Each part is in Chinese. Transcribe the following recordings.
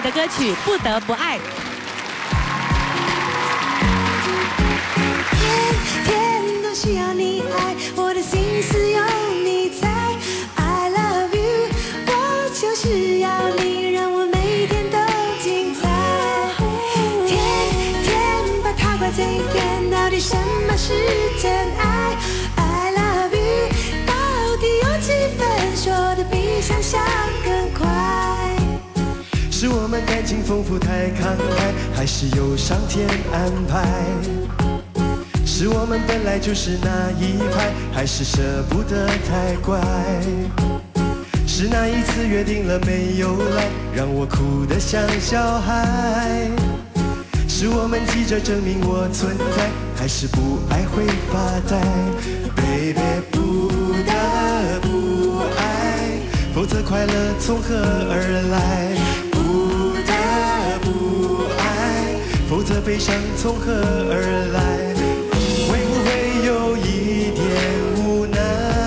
的歌曲《不得不爱》。 天天都需要你爱，我的心思有你猜。I love you， 我就是要你，让我每天都精彩。天天把它挂嘴边，到底什么是真爱 ？I love you， 到底有几分说的比想象更快？ 是我们感情丰富太慷慨，还是有上天安排？是我们本来就是那一派，还是舍不得太乖？是那一次约定了没有来，让我哭得像小孩？是我们急着证明我存在，还是不爱会发呆 ？Baby， 不得不爱，否则快乐从何而来？不得不爱，否则悲伤从何而来？会不会有一点无奈？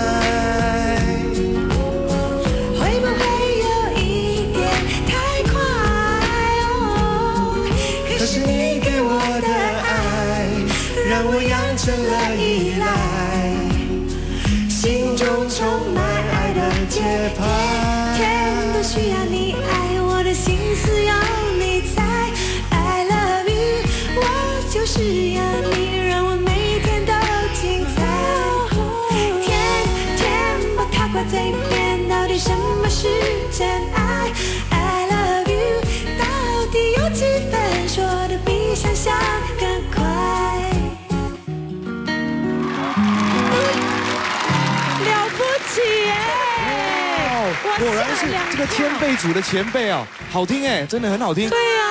会不会有一点太快？可是你给我的爱，让我养成了依赖，心中充满爱的节拍。天天都需要你爱，我的心思要你猜。I love you， 我就是要你，让我每天都精彩。天天把它挂嘴边，到底什么是真爱 ？I love you， 到底有几分说的比想象更快？ 了不起耶！ 果然是这个天辈组的前辈哦，好听哎，真的很好听。 对呀。